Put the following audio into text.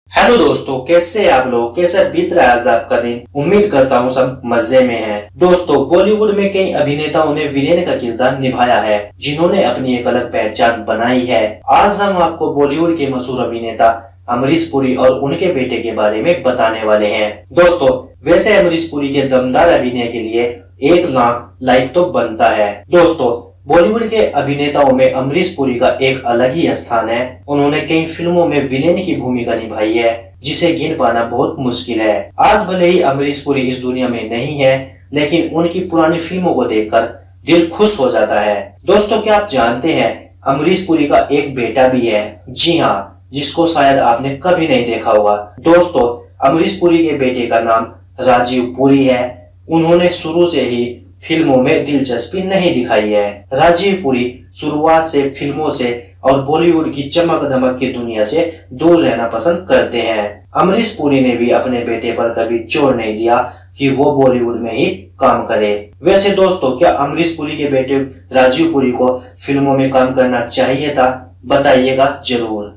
Hello दोस्तों, कैसे हैं आप लोग। कैसा बीत रहा है आज आपका दिन। उम्मीद करता हूँ सब मजे में हैं। दोस्तों, बॉलीवुड में कई अभिनेताओं ने विलेन का किरदार निभाया है, जिन्होंने अपनी एक अलग पहचान बनाई है। आज हम आपको बॉलीवुड के मशहूर अभिनेता अमरीश पुरी और उनके बेटे के बारे में बताने वाले हैं। दोस्तों, वैसे अमरीश पुरी के दमदार अभिनय के लिए 1 लाख लाइक तो बनता है। दोस्तों, बॉलीवुड के अभिनेताओं में अमरीश पुरी का एक अलग ही स्थान है। उन्होंने कई फिल्मों में विलेन की भूमिका निभाई है, जिसे गिन पाना बहुत मुश्किल है। आज भले ही अमरीश पुरी इस दुनिया में नहीं है, लेकिन उनकी पुरानी फिल्मों को देखकर दिल खुश हो जाता है। दोस्तों, क्या आप जानते हैं अमरीश पुरी का एक बेटा भी है। जी हाँ, जिसको शायद आपने कभी नहीं देखा होगा। दोस्तों, अमरीश पुरी के बेटे का नाम राजीव पुरी है। उन्होंने शुरू से ही फिल्मों में दिलचस्पी नहीं दिखाई है। राजीव पुरी शुरुआत से फिल्मों से और बॉलीवुड की चमक धमक की दुनिया से दूर रहना पसंद करते हैं। अमरीश पुरी ने भी अपने बेटे पर कभी जोर नहीं दिया कि वो बॉलीवुड में ही काम करे। वैसे दोस्तों, क्या अमरीश पुरी के बेटे राजीव पुरी को फिल्मों में काम करना चाहिए था? बताइएगा जरूर।